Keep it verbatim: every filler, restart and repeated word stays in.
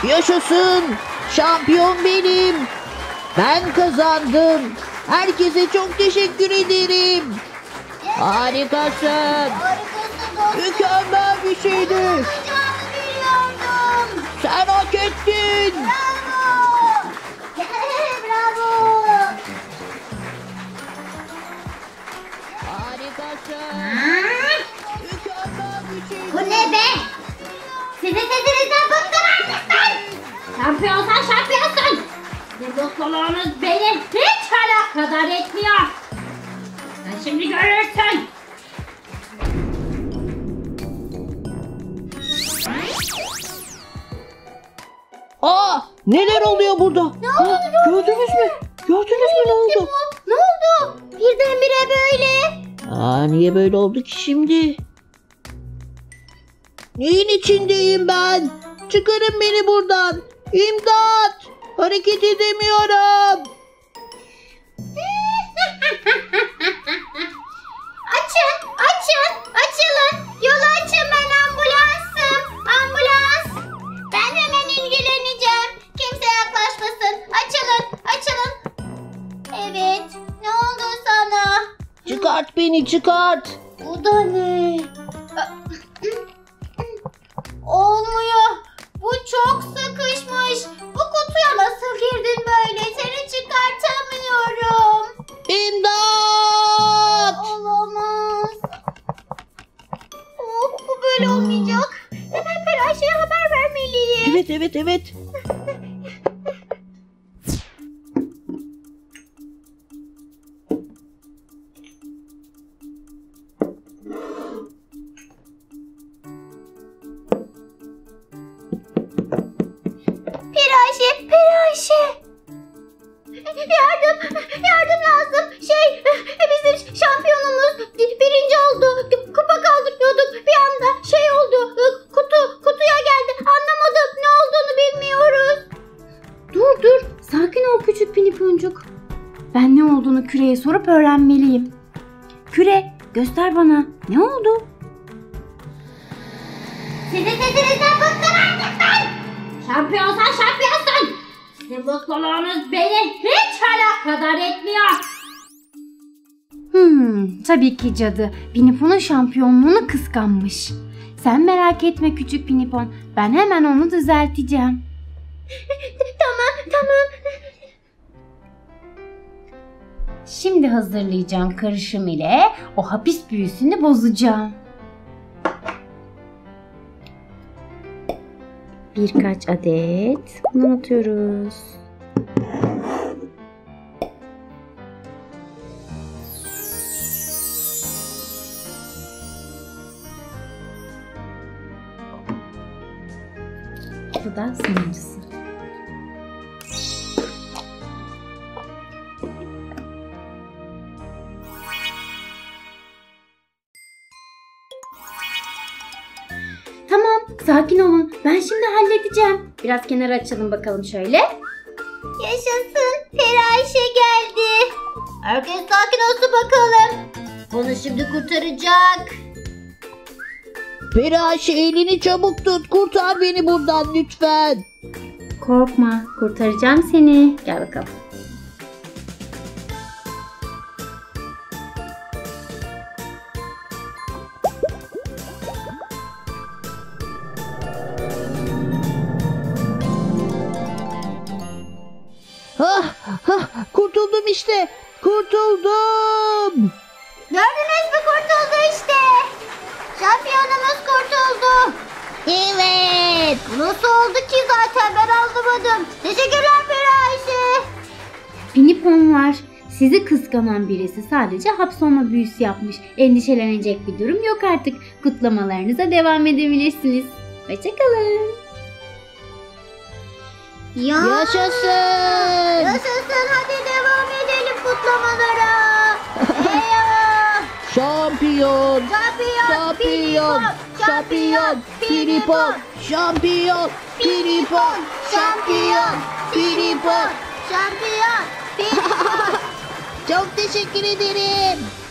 Yaşasın! Şampiyon benim! Ben kazandım! Herkese çok teşekkür ederim! Harikasın! Harikasın dostum. Mükemmel bir şeydi! Yapacağını biliyordum. Sen hak ettin! Bravo. Bravo. Harikasın! Ha? Mükemmel bir şeydi! Bu ne be? Sizin sesinizden bıktım artık ben. Şampiyonsan şampiyonsun. Sizin mutluluğunuz beni hiç alakadar etmiyor. Sen şimdi görürsün. Aa! Neler oluyor burada? Ne oluyor? Gördünüz mü? Gördünüz mü ne oldu? Ne oldu? Birdenbire böyle. Aa, niye böyle oldu ki şimdi? Neyin içindeyim ben? Çıkarın beni buradan. İmdat! Hareket edemiyorum. Açın, açın, açılın. Yolu açın, ben ambulansım. Ambulans. Ben hemen ilgileneceğim. Kimse yaklaşmasın. Açılın, açılın. Evet, ne oldu sana? Çıkart beni, çıkart. Bu da ne? Olmuyor. Bu çok sıkışmış. Bu kutuya nasıl girdin böyle? Seni çıkartamıyorum. İmdat! Olamaz. Oh, bu böyle olmayacak. Hemen Peraşe'ye haber vermeliyim. Evet, evet, evet. Peraşe, Peraşe. Yardım, yardım lazım. Şey, bizim şampiyonumuz birinci oldu. Kupa kaldırıyorduk. Bir anda şey oldu. Kutu, kutuya geldi. Anlamadım. Ne olduğunu bilmiyoruz. Dur dur, sakin ol küçük piniponcuk. Ben ne olduğunu Küre'ye sorup öğrenmeliyim. Küre, göster bana. Ne oldu? Sizin sesinizden bıktım artık ben. Şampiyonsan şampiyonsun. Sizin mutluluğunuz beni hiç alakadar etmiyor. Hmm, tabii ki cadı. Pinipon'un şampiyonluğunu kıskanmış. Sen merak etme küçük Pinipon. Ben hemen onu düzelteceğim. Tamam, tamam. Şimdi hazırlayacağım karışım ile o hapis büyüsünü bozacağım. Birkaç adet bunu atıyoruz. Bu da sonuncusu. Tamam, sakin olun. Ben şimdi halledeceğim. Biraz kenara açalım bakalım şöyle. Yaşasın. Peraşe geldi. Herkes sakin olsun bakalım. Bunu şimdi kurtaracak. Peraşe, elini çabuk tut. Kurtar beni buradan lütfen. Korkma, kurtaracağım seni. Gel bakalım. Hah, hah, kurtuldum işte. Kurtuldum. Gördünüz mü, kurtuldu işte. Şampiyonumuz kurtuldu. Evet. Nasıl oldu ki zaten ben anlamadım. Teşekkürler Peraşe. Piniponlar, sizi kıskanan birisi sadece hapsolma büyüsü yapmış. Endişelenecek bir durum yok artık. Kutlamalarınıza devam edebilirsiniz. Hoşçakalın. Ya. Yaşasın. Yaşasın, hadi devam edelim kutlamalara. Eyvah. Şampiyon. Şampiyon. Şampiyon. Şampiyon. Pinipon. Şampiyon. Pinipon. Şampiyon. Pinipon. Şampiyon. Pinipon. Çok teşekkür ederim.